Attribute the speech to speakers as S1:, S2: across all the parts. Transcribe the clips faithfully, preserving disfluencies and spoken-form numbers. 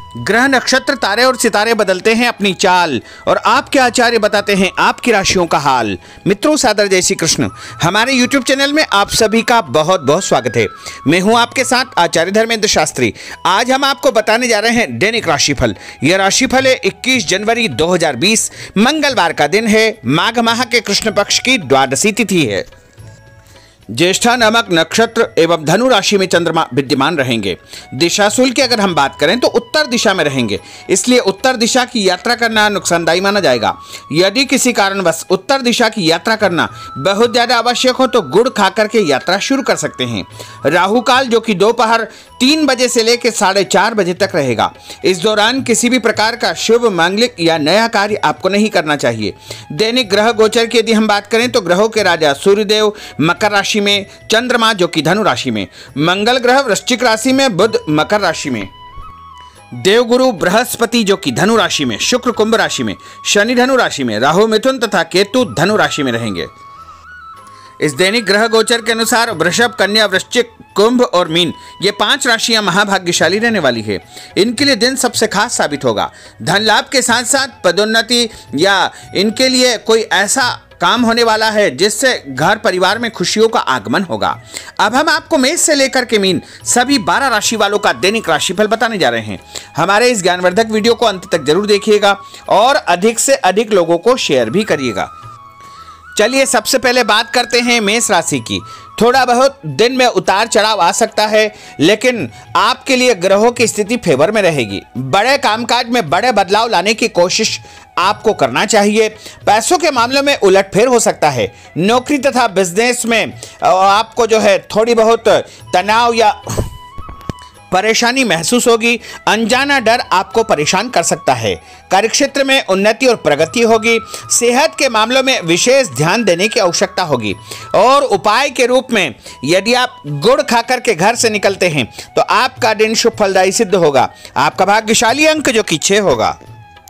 S1: ग्रह नक्षत्र तारे और सितारे बदलते हैं अपनी चाल और आपके आचार्य बताते हैं आपकी राशियों का हाल। मित्रों, सादर जय श्री कृष्ण। हमारे यूट्यूब चैनल में आप सभी का बहुत बहुत स्वागत है। मैं हूं आपके साथ आचार्य धर्मेंद्र शास्त्री। आज हम आपको बताने जा रहे हैं दैनिक राशिफल। यह राशिफल है इक्कीस जनवरी दो हज़ार बीस, मंगलवार का दिन है। माघ माह के कृष्ण पक्ष की द्वादशी तिथि है। ज्येष्ठा नामक नक्षत्र एवं धनु राशि में चंद्रमा विद्यमान रहेंगे। दिशाशूल की अगर हम बात करें तो उत्तर दिशा में रहेंगे, इसलिए उत्तर दिशा की यात्रा करना नुकसानदायी माना जाएगा। यदि किसी कारणवश उत्तर दिशा की यात्रा करना बहुत ज्यादा आवश्यक हो तो गुड़ खाकर के यात्रा शुरू कर सकते हैं। राहु काल जो कि दोपहर तीन बजे से लेकर साढ़े चार बजे तक रहेगा। इस दौरान किसी भी प्रकार का शुभ मांगलिक या नया कार्य आपको नहीं करना चाहिए। दैनिक ग्रह गोचर की यदि हम बात करें तो ग्रहों के राजा सूर्यदेव मकर राशि में, चंद्रमा जो कि धनु राशि में, मंगल ग्रह वृश्चिक राशि में, बुध मकर राशि में, देवगुरु बृहस्पति जो कि धनु राशि में, शुक्र कुंभ राशि में, शनि धनु राशि में, राहु मिथुन तथा केतु धनु राशि में रहेंगे। इस दैनिक ग्रह गोचर के अनुसार वृषभ, कन्या, वृश्चिक, कुंभ और मीन ये पांच राशियां महाभाग्यशाली रहने वाली है। इनके लिए दिन सबसे खास साबित होगा। धन लाभ के साथ साथ पदोन्नति या इनके लिए कोई ऐसा काम होने वाला है जिससे घर परिवार में खुशियों का आगमन होगा। अब हम आपको मेष से लेकर के मीन सभी बारह राशि वालों का दैनिक राशिफल बताने जा रहे हैं। हमारे इस ज्ञानवर्धक वीडियो को अंत तक जरूर देखिएगा और अधिक से अधिक लोगों को शेयर भी करिएगा। चलिए सबसे पहले बात करते हैं मेष राशि की। थोड़ा बहुत दिन में उतार चढ़ाव आ सकता है, लेकिन आपके लिए ग्रहों की स्थिति फेवर में रहेगी। बड़े कामकाज में बड़े बदलाव लाने की कोशिश आपको करना चाहिए। पैसों के मामलों में उलटफेर हो सकता है। नौकरी तथा बिजनेस में आपको जो है थोड़ी बहुत तनाव या परेशानी महसूस होगी। अनजाना डर आपको परेशान कर सकता है। कार्यक्षेत्र में उन्नति और प्रगति होगी। सेहत के मामलों में विशेष ध्यान देने की आवश्यकता होगी और उपाय के रूप में यदि आप गुड़ खाकर के घर से निकलते हैं तो आपका दिन शुभ फलदायी सिद्ध होगा। आपका भाग्यशाली अंक जो कि छह होगा।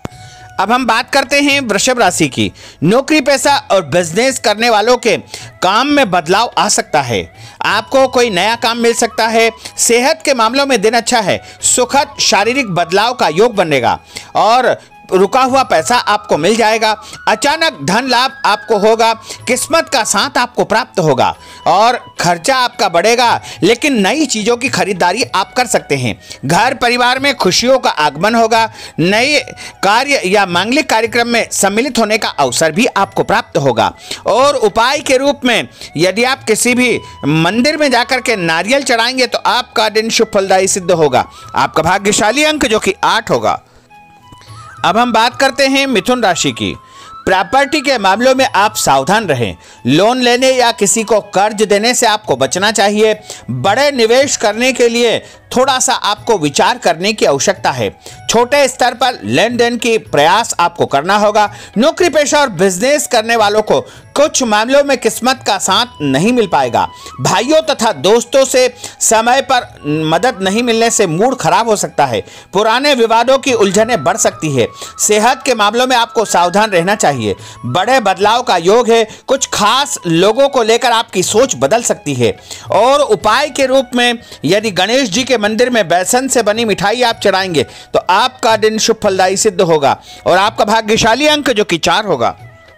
S1: अब हम बात करते हैं वृषभ राशि की। नौकरी पेशा और बिजनेस करने वालों के काम में बदलाव आ सकता है। आपको कोई नया काम मिल सकता है। सेहत के मामलों में दिन अच्छा है। सुखद शारीरिक बदलाव का योग बनेगा और रुका हुआ पैसा आपको मिल जाएगा। अचानक धन लाभ आपको होगा। किस्मत का साथ आपको प्राप्त होगा और खर्चा आपका बढ़ेगा, लेकिन नई चीजों की खरीदारी आप कर सकते हैं। घर परिवार में खुशियों का आगमन होगा। नए कार्य या मांगलिक कार्यक्रम में सम्मिलित होने का अवसर भी आपको प्राप्त होगा। और उपाय के रूप में यदि आप किसी भी मंदिर में जाकर के नारियल चढ़ाएंगे तो आपका दिन शुभ फलदायी सिद्ध होगा। आपका भाग्यशाली अंक जो कि आठ होगा। अब हम बात करते हैं मिथुन राशि की। प्रॉपर्टी के मामलों में आप सावधान रहें। लोन लेने या किसी को कर्ज देने से आपको बचना चाहिए। बड़े निवेश करने के लिए थोड़ा सा आपको विचार करने की आवश्यकता है। छोटे स्तर पर लेन देन की प्रयास आपको करना होगा। नौकरी पेशा और बिजनेस करने वालों को कुछ मामलों में किस्मत का साथ नहीं मिल पाएगा। भाइयों तथा दोस्तों से समय पर मदद नहीं मिलने से मूड खराब हो सकता है। पुराने विवादों की उलझनें बढ़ सकती है। सेहत के मामलों में आपको सावधान रहना चाहिए। बड़े बदलाव का योग है। कुछ खास लोगों को लेकर आपकी सोच बदल सकती है। और उपाय के रूप में यदि गणेश जी के मंदिर में बेसन से बनी मिठाई आप चढ़ाएंगे तो आपका दिन शुभ फलदायी सिद्ध होगा और आपका भाग्यशाली अंक जो कि चार होगा।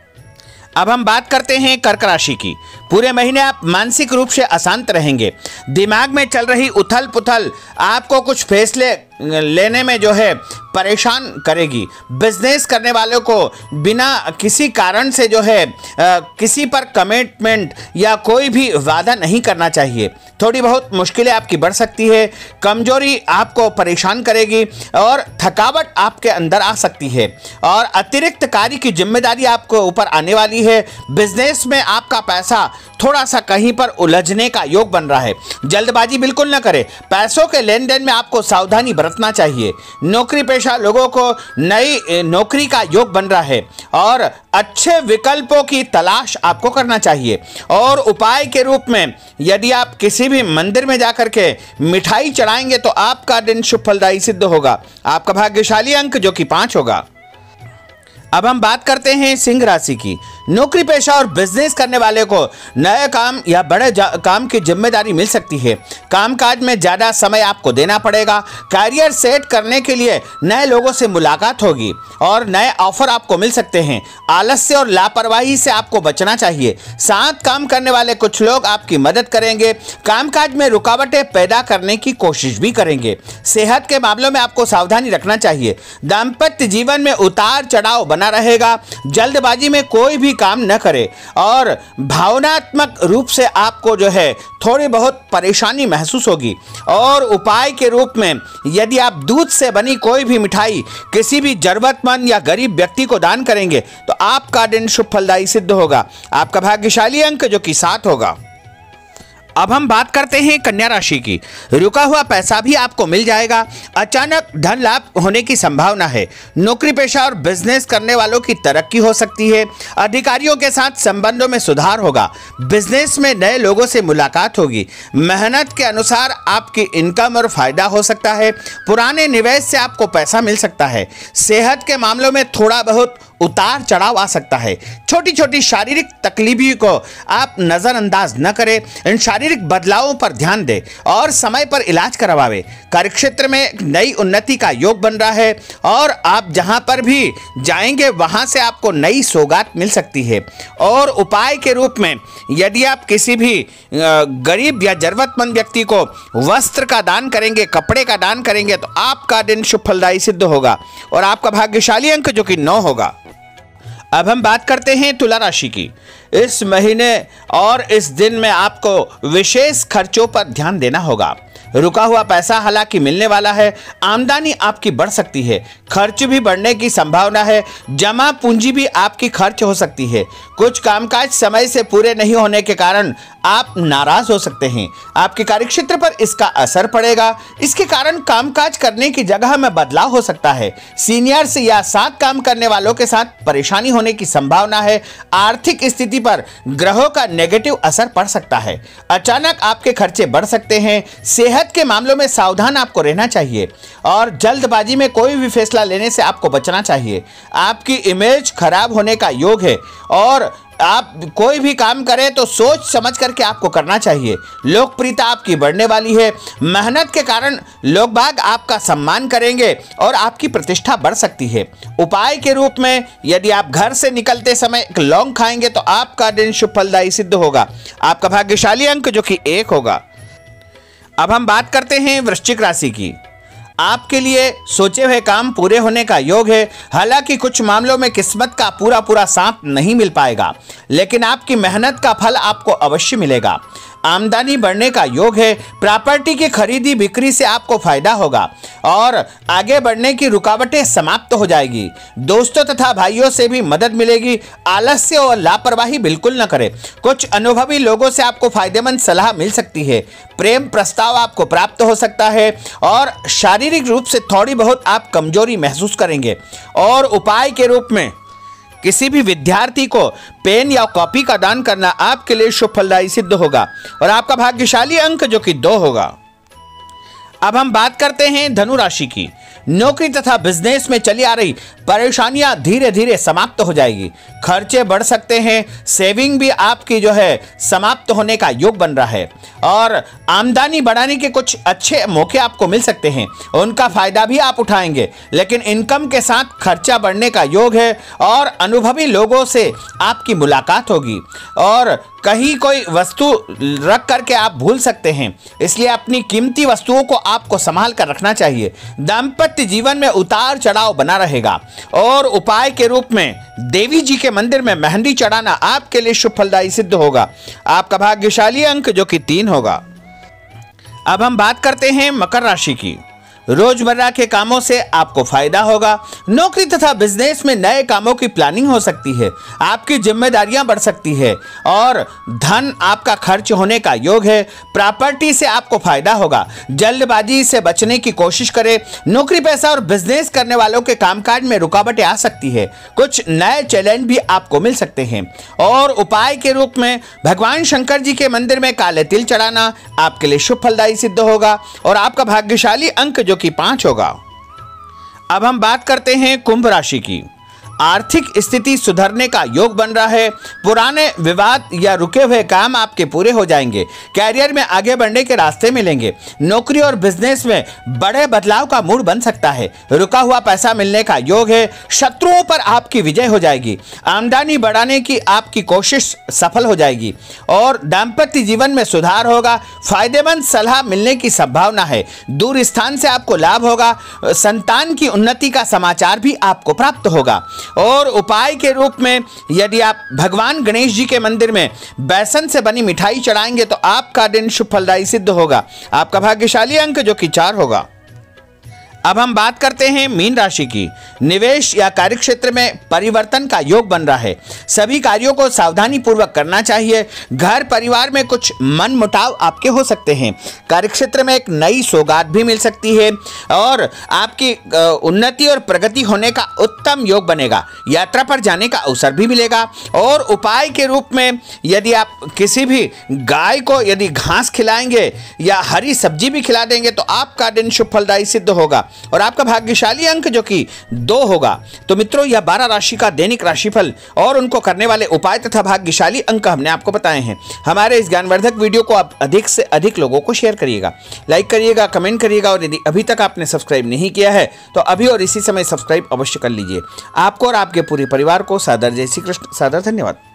S1: अब हम बात करते हैं कर्क राशि की। पूरे महीने आप मानसिक रूप से अशांत रहेंगे। दिमाग में चल रही उथल पुथल आपको कुछ फैसले लेने में जो है परेशान करेगी। बिजनेस करने वालों को बिना किसी कारण से जो है आ, किसी पर कमिटमेंट या कोई भी वादा नहीं करना चाहिए। थोड़ी बहुत मुश्किलें आपकी बढ़ सकती है। कमजोरी आपको परेशान करेगी और थकावट आपके अंदर आ सकती है और अतिरिक्त कार्य की जिम्मेदारी आपको ऊपर आने वाली है। बिजनेस में आपका पैसा थोड़ा सा कहीं पर उलझने का योग बन रहा है। जल्दबाजी बिल्कुल न करें। पैसों के लेन देन में आपको सावधानी बरतना चाहिए। नौकरी पेशा लोगों को नई नौकरी का योग बन रहा है और अच्छे विकल्पों की तलाश आपको करना चाहिए। और उपाय के रूप में यदि आप किसी भी मंदिर में जाकर के मिठाई चढ़ाएंगे तो आपका दिन शुभ फलदायी सिद्ध होगा। आपका भाग्यशाली अंक जो कि पांच होगा। अब हम बात करते हैं सिंह राशि की। नौकरी पेशा और बिजनेस करने वाले को नए काम या बड़े काम की जिम्मेदारी मिल सकती है। कामकाज में ज़्यादा समय आपको देना पड़ेगा। कैरियर सेट करने के लिए नए लोगों से मुलाकात होगी और नए ऑफर आपको मिल सकते हैं। आलस्य और लापरवाही से आपको बचना चाहिए। साथ काम करने वाले कुछ लोग आपकी मदद करेंगे। कामकाज में रुकावटें पैदा करने की कोशिश भी करेंगे। सेहत के मामलों में आपको सावधानी रखना चाहिए। दाम्पत्य जीवन में उतार चढ़ाव बना रहेगा। जल्दबाजी में कोई भी काम न करें और भावनात्मक रूप से आपको जो है थोड़ी बहुत परेशानी महसूस होगी। और उपाय के रूप में यदि आप दूध से बनी कोई भी मिठाई किसी भी जरूरतमंद या गरीब व्यक्ति को दान करेंगे तो आपका दिन शुभ फलदायी सिद्ध होगा। आपका भाग्यशाली अंक जो कि सात होगा। अब हम बात करते हैं कन्या राशि की। रुका हुआ पैसा भी आपको मिल जाएगा। अचानक धन लाभ होने की संभावना है। नौकरी पेशा और बिजनेस करने वालों की तरक्की हो सकती है। अधिकारियों के साथ संबंधों में सुधार होगा। बिजनेस में नए लोगों से मुलाकात होगी। मेहनत के अनुसार आपकी इनकम और फायदा हो सकता है। पुराने निवेश से आपको पैसा मिल सकता है। सेहत के मामलों में थोड़ा बहुत उतार चढ़ाव आ सकता है। छोटी छोटी शारीरिक तकलीफों को आप नज़रअंदाज न करें। इन शारीरिक बदलावों पर ध्यान दें और समय पर इलाज करवावें। कार्यक्षेत्र में एक नई उन्नति का योग बन रहा है और आप जहां पर भी जाएंगे वहां से आपको नई सौगात मिल सकती है। और उपाय के रूप में यदि आप किसी भी गरीब या जरूरतमंद व्यक्ति को वस्त्र का दान करेंगे, कपड़े का दान करेंगे तो आपका दिन शुभ फलदायी सिद्ध होगा और आपका भाग्यशाली अंक जो कि नौ होगा। अब हम बात करते हैं तुला राशि की। इस महीने और इस दिन में आपको विशेष खर्चों पर ध्यान देना होगा। रुका हुआ पैसा हालांकि मिलने वाला है। आमदनी आपकी बढ़ सकती है। खर्च भी बढ़ने की संभावना है। जमा पूंजी भी आपकी खर्च हो सकती है। कुछ कामकाज समय से पूरे नहीं होने के कारण आप नाराज हो सकते हैं। आपके कार्यक्षेत्र पर इसका असर पड़ेगा। इसके कारण कामकाज करने की जगह में बदलाव हो सकता है। सीनियर्स या साथ काम करने वालों के साथ परेशानी होने की संभावना है। आर्थिक स्थिति पर ग्रहों का नेगेटिव असर पड़ सकता है। अचानक आपके खर्चे बढ़ सकते हैं। सेहत के मामलों में सावधान आपको रहना चाहिए और जल्दबाजी में कोई भी फैसला लेने से आपको बचना चाहिए। आपकी इमेज खराब होने का योग है और आप कोई भी काम करें तो सोच समझ करके आपको करना चाहिए। लोकप्रियता आपकी बढ़ने वाली है। मेहनत के कारण लोग बाग आपका सम्मान करेंगे और आपकी प्रतिष्ठा बढ़ सकती है। उपाय के रूप में यदि आप घर से निकलते समय एक लौंग खाएंगे तो आपका दिन शुभ फलदायी सिद्ध होगा। आपका भाग्यशाली अंक जो कि एक होगा। अब हम बात करते हैं वृश्चिक राशि की। आपके लिए सोचे हुए काम पूरे होने का योग है। हालांकि कुछ मामलों में किस्मत का पूरा पूरा साथ नहीं मिल पाएगा, लेकिन आपकी मेहनत का फल आपको अवश्य मिलेगा। आमदनी बढ़ने का योग है। प्रॉपर्टी की खरीदी बिक्री से आपको फायदा होगा और आगे बढ़ने की रुकावटें समाप्त हो जाएगी। दोस्तों तथा भाइयों से भी मदद मिलेगी। आलस्य और लापरवाही बिल्कुल न करें। कुछ अनुभवी लोगों से आपको फायदेमंद सलाह मिल सकती है। प्रेम प्रस्ताव आपको प्राप्त हो सकता है और शारीरिक रूप से थोड़ी बहुत आप कमजोरी महसूस करेंगे। और उपाय के रूप में किसी भी विद्यार्थी को पेन या कॉपी का दान करना आपके लिए शुभ फलदायी सिद्ध होगा और आपका भाग्यशाली अंक जो कि दो होगा। अब हम बात करते हैं धनु राशि की। नौकरी तथा बिजनेस में चली आ रही परेशानियां धीरे धीरे समाप्त हो जाएगी। खर्चे बढ़ सकते हैं। सेविंग भी आपकी जो है समाप्त होने का योग बन रहा है और आमदनी बढ़ाने के कुछ अच्छे मौके आपको मिल सकते हैं। उनका फायदा भी आप उठाएंगे, लेकिन इनकम के साथ खर्चा बढ़ने का योग है और अनुभवी लोगों से आपकी मुलाकात होगी और कहीं कोई वस्तु रख करके आप भूल सकते हैं, इसलिए अपनी कीमती वस्तुओं को आपको संभाल कर रखना चाहिए। दाम्पत्य जीवन में उतार चढ़ाव बना रहेगा और उपाय के रूप में देवी जी के मंदिर में मेहंदी चढ़ाना आपके लिए शुभ फलदायी सिद्ध होगा। आपका भाग्यशाली अंक जो कि तीन होगा। अब हम बात करते हैं मकर राशि की। रोजमर्रा के कामों से आपको फायदा होगा। नौकरी तथा बिजनेस में नए कामों की प्लानिंग हो सकती है। आपकी जिम्मेदारियां बढ़ सकती है और धन आपका खर्च होने का योग है। प्रॉपर्टी से आपको फायदा होगा। जल्दबाजी से बचने की कोशिश करें। नौकरी पैसा और बिजनेस करने वालों के कामकाज में रुकावटें आ सकती है। कुछ नए चैलेंज भी आपको मिल सकते हैं और उपाय के रूप में भगवान शंकर जी के मंदिर में काले तिल चढ़ाना आपके लिए शुभ फलदायी सिद्ध होगा और आपका भाग्यशाली अंक जो कि पांच होगा। अब हम बात करते हैं कुंभ राशि की। आर्थिक स्थिति सुधरने का योग बन रहा है। पुराने विवाद या रुके हुए काम आपके पूरे हो जाएंगे। कैरियर में आगे बढ़ने के रास्ते मिलेंगे। नौकरी और बिजनेस में बड़े बदलाव का मूड बन सकता है। रुका हुआ पैसा मिलने का योग है। शत्रुओं पर आपकी विजय हो जाएगी। आमदनी बढ़ाने की आपकी कोशिश सफल हो जाएगी और दाम्पत्य जीवन में सुधार होगा। फायदेमंद सलाह मिलने की संभावना है। दूर स्थान से आपको लाभ होगा। संतान की उन्नति का समाचार भी आपको प्राप्त होगा। और उपाय के रूप में यदि आप भगवान गणेश जी के मंदिर में बेसन से बनी मिठाई चढ़ाएंगे तो आपका दिन शुभ फलदायी सिद्ध होगा। आपका भाग्यशाली अंक जो कि चार होगा। अब हम बात करते हैं मीन राशि की। निवेश या कार्यक्षेत्र में परिवर्तन का योग बन रहा है। सभी कार्यों को सावधानी पूर्वक करना चाहिए। घर परिवार में कुछ मन मुटाव आपके हो सकते हैं। कार्यक्षेत्र में एक नई सौगात भी मिल सकती है और आपकी उन्नति और प्रगति होने का उत्तम योग बनेगा। यात्रा पर जाने का अवसर भी मिलेगा। और उपाय के रूप में यदि आप किसी भी गाय को यदि घास खिलाएंगे या हरी सब्जी भी खिला देंगे तो आपका दिन शुभ फलदायी सिद्ध होगा और आपका भाग्यशाली अंक जो कि दो होगा। तो मित्रों, यह बारह राशि का दैनिक राशिफल और उनको करने वाले उपाय तथा भाग्यशाली अंक हमने आपको बताए हैं। हमारे इस ज्ञानवर्धक वीडियो को आप अधिक से अधिक लोगों को शेयर करिएगा, लाइक करिएगा, कमेंट करिएगा और यदि अभी तक आपने सब्सक्राइब नहीं किया है तो अभी और इसी समय सब्सक्राइब अवश्य कर लीजिए। आपको और आपके पूरे परिवार को सादर जय श्री कृष्ण। सादर धन्यवाद।